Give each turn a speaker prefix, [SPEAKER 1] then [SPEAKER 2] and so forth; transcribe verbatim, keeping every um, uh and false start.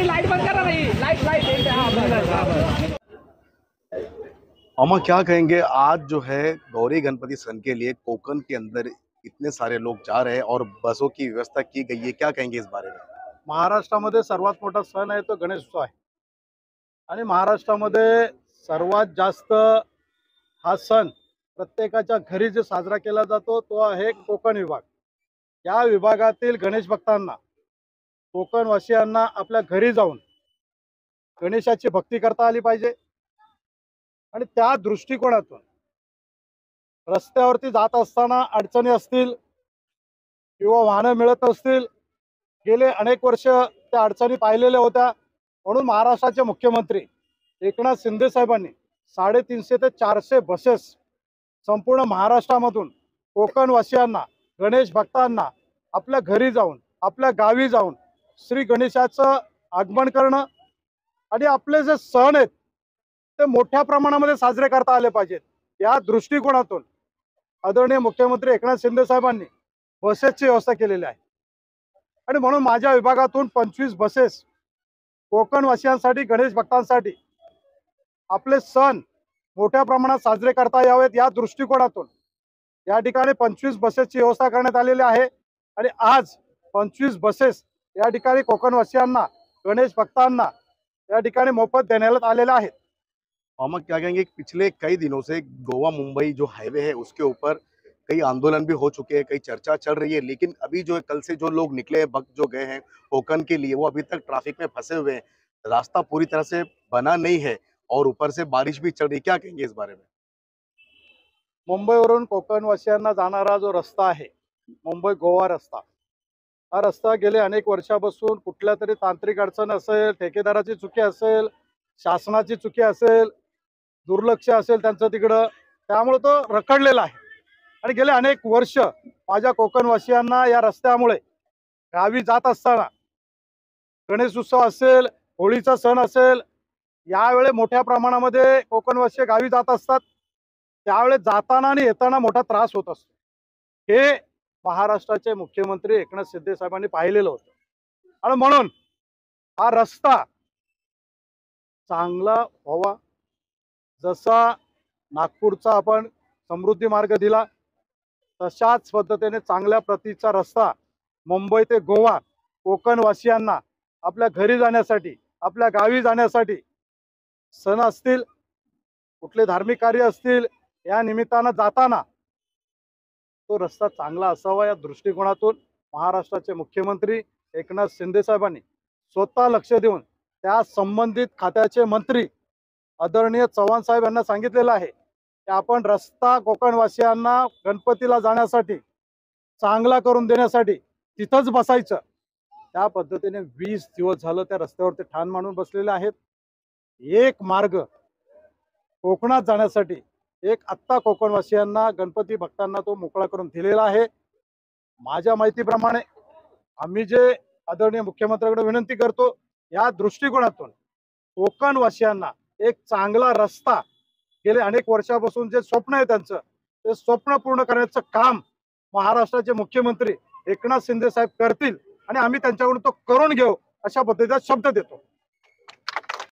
[SPEAKER 1] ती लाइट बंद करा नहीं, लाइट लाइट।
[SPEAKER 2] अमा क्या कहेंगे, आज जो है गौरी गणपति सन के लिए कोकण के अंदर इतने सारे लोग जा रहे हैं और बसों की व्यवस्था की गई है, क्या कहेंगे इस बारे में?
[SPEAKER 3] महाराष्ट्रामध्ये सर्वात मोठा सण आहे तो गणेशोत्सव आहे आणि महाराष्ट्रामध्ये सर्वात जास्त हा सण प्रत्येकाच्या घरी जो साजरा केला जातो तो आहे कोकण विभाग। या विभागातील गणेश भक्तांना, कोकणवासियांना आपल्या घरी जाऊन गणेशाची भक्ती करता आली पाहिजे आणि त्या दृष्टिकोनातून रस्त्यावरती जात असताना अडचणी असतील किंवा वाहनं मिळत नसतील, गेले अनेक वर्ष त्या अडचणी पाहिलेल्या होत्या, म्हणून महाराष्ट्राचे मुख्यमंत्री एकनाथ शिंदे साहेबांनी साडेतीनशे ते चारशे बसेस संपूर्ण महाराष्ट्रामधून कोकणवासियांना, गणेश भक्तांना आपल्या घरी जाऊन, आपल्या गावी जाऊन श्री गणेशाचं आगमन करणं आणि आपले जे सण आहेत ते मोठ्या प्रमाणामध्ये साजरे करता आले पाहिजेत, या दृष्टिकोनातून आदरणीय मुख्यमंत्री एकनाथ शिंदे साहेबांनी बसेसची व्यवस्था केलेली आहे। आणि म्हणून माझ्या विभागातून पंचवीस बसेस कोकणवासियांसाठी, गणेश भक्तांसाठी आपले सण मोठ्या प्रमाणात साजरे करता यावेत या दृष्टिकोनातून या ठिकाणी पंचवीस बसेसची व्यवस्था करण्यात आलेली आहे। आणि आज पंचवीस बसेस या ठिकाणी कोकणवासियांना, गणेश भक्तांना या ठिकाणी मोफत देण्यात आलेल्या आहेत।
[SPEAKER 2] अमा क्या कहेंगे, पिछले कई दिनों से गोवा मुंबई जो हाईवे है उसके ऊपर कई आंदोलन भी हो चुके हैं, कई चर्चा चल रही है, लेकिन अभी जो कल से जो लोग निकले हैं, भक्त जो गए हैं कोकण के लिए, वो अभी तक ट्रैफिक में फंसे हुए हैं, रास्ता पूरी तरह से बना नहीं है और ऊपर से बारिश भी चल रही है, क्या कहेंगे इस बारे में?
[SPEAKER 3] मुंबईवरून कोकणवासियांना जाणारा जो रस्ता आहे, मुंबई गोवा रस्ता, हा रस्ता गेले अनेक वर्षापासून कुठल्या तरी तांत्रिक अडचण असेल, ठेकेदाराची चुकी असेल, शासनाची चुकी असेल, दुर्लक्ष असेल त्यांचं तिकडं, त्यामुळे तो रखडलेला आहे। आणि गेले अनेक वर्ष माझ्या कोकणवासियांना या रस्त्यामुळे गावी जात असताना, गणेश उत्सव असेल, होळीचा सण असेल, यावेळी मोठ्या प्रमाणामध्ये कोकणवासी गावी जात असतात, त्यावेळेस जाताना आणि येताना मोठा त्रास होत असतो। हे महाराष्ट्राचे मुख्यमंत्री एकनाथ शिंदे साहेबांनी पाहिलेलं होतं आणि म्हणून हा रस्ता चांगला व्हावा, जसा नागपूरचा आपण समृद्धी मार्ग दिला तशाच पद्धतीने चांगल्या प्रतीचा रस्ता मुंबई ते गोवा कोकणवासियांना आपल्या घरी जाण्यासाठी, आपल्या गावी जाण्यासाठी, सण असतील, कुठले धार्मिक कार्य असतील, या निमित्तानं जाताना तो रस्ता चांगला असावा या दृष्टिकोनातून महाराष्ट्राचे मुख्यमंत्री एकनाथ शिंदे साहेबांनी स्वतः लक्ष देऊन त्या संबंधित खात्याचे मंत्री आदरणीय चव्हाण साहेब यांना सांगितलेलं आहे की आपण रस्ता कोकणवासियांना गणपतीला जाण्यासाठी चांगला करून देण्यासाठी तिथंच बसायचं। त्या पद्धतीने वीस दिवस झालं त्या रस्त्यावरती ठाण मांडून बसलेले आहेत। एक मार्ग कोकणात जाण्यासाठी, एक आत्ता कोकणवासियांना, गणपती भक्तांना तो मोकळा करून दिलेला आहे। माझ्या माहितीप्रमाणे आम्ही जे आदरणीय मुख्यमंत्र्यांकडे विनंती करतो, या दृष्टिकोनातून कोकणवासियांना एक चांगला रस्ता, गेले अनेक वर्षापासून जे स्वप्न आहे त्यांचं, ते स्वप्न पूर्ण करण्याचं काम महाराष्ट्राचे मुख्यमंत्री एकनाथ शिंदे साहेब करतील आणि आम्ही त्यांच्याकडून तो करून घेऊ अशा पद्धतीचा शब्द देतो।